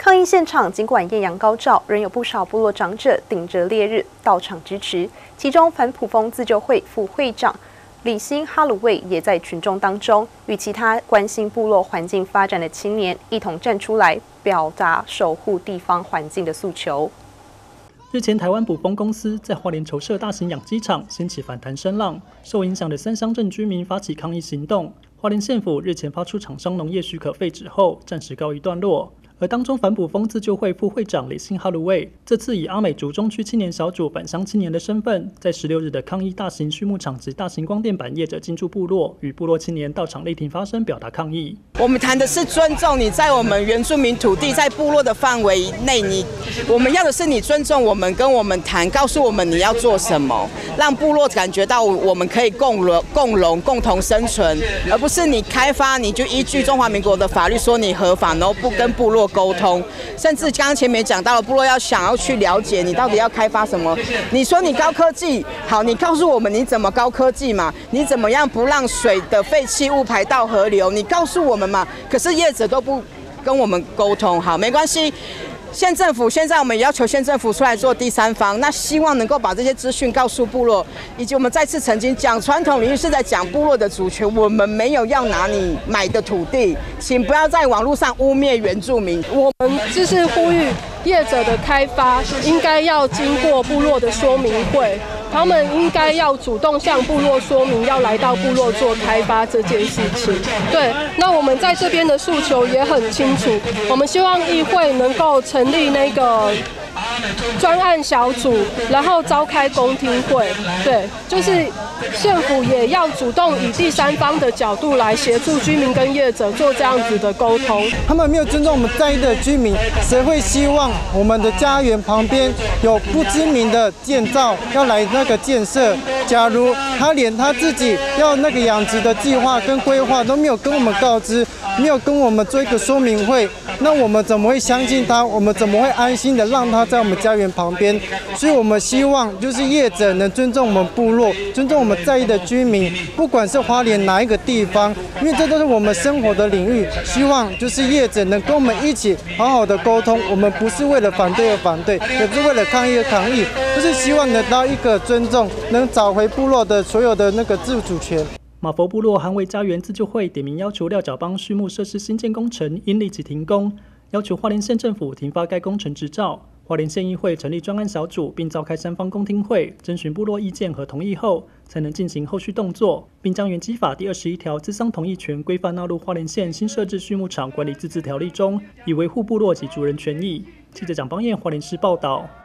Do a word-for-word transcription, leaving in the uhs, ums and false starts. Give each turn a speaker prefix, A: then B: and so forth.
A: 抗议现场尽管艳阳高照，仍有不少部落长者顶着烈日到场支持。其中，反埔蜂自救会副会长李欣哈鲁卫也在群众当中，与其他关心部落环境发展的青年一同站出来，表达守护地方环境的诉求。
B: 日前，台湾捕蜂公司在花莲筹设大型养鸡场，掀起反弹声浪。受影响的三乡镇居民发起抗议行动。花莲县府日前发出厂商农业许可废止后，暂时告一段落。而当中反捕蜂自救会副会长李欣哈鲁卫，这次以阿美族中区青年小组返乡青年的身份，在十六日的抗议大型畜牧场及大型光电板业者进驻部落，与部落青年到场力挺发声，表达抗议。
C: 我们谈的是尊重你在我们原住民土地，在部落的范围内，你我们要的是你尊重我们，跟我们谈，告诉我们你要做什么，让部落感觉到我们可以共荣、共荣、共同生存，而不是你开发你就依据中华民国的法律说你合法，然后不跟部落沟通，甚至刚刚前面讲到了，部落要想要去了解你到底要开发什么。你说你高科技，好，你告诉我们你怎么高科技嘛？你怎么样不让水的废弃物排到河流？你告诉我们嘛。可是业者都不跟我们沟通，好，没关系。 县政府现在我们也要求县政府出来做第三方，那希望能够把这些资讯告诉部落，以及我们再次澄清，讲传统领域是在讲部落的主权，我们没有要拿你买的土地，请不要在网络上污蔑原住民。
D: 我们就是呼吁业者的开发应该要经过部落的说明会，他们应该要主动向部落说明要来到部落做开发这件事情。对，那我们在这边的诉求也很清楚，我们希望议会能够成。 成立那个专案小组，然后召开公听会，对，就是县府也要主动以第三方的角度来协助居民跟业者做这样子的沟通。
E: 他们没有尊重我们在地的居民，谁会希望我们的家园旁边有不知名的建造要来那个建设？假如他连他自己要那个养殖的计划跟规划都没有跟我们告知，没有跟我们做一个说明会。 那我们怎么会相信他？我们怎么会安心的让他在我们家园旁边？所以我们希望就是业者能尊重我们部落，尊重我们在地的居民，不管是花莲哪一个地方，因为这都是我们生活的领域。希望就是业者能跟我们一起好好的沟通。我们不是为了反对而反对，也不是为了抗议而抗议，就是希望得到一个尊重，能找回部落的所有的那个自主权。
B: 马佛部落捍卫家园自救会点名要求廖角帮畜牧设施新建工程应立即停工，要求花莲县政府停发该工程执照。花莲县议会成立专案小组，并召开三方公听会，征询部落意见和同意后，才能进行后续动作，并将原基法第二十一条资商同意权规范纳入花莲县新设置畜牧场管理自治条例中，以维护部落及族人权益。记者蒋邦彦花莲市报道。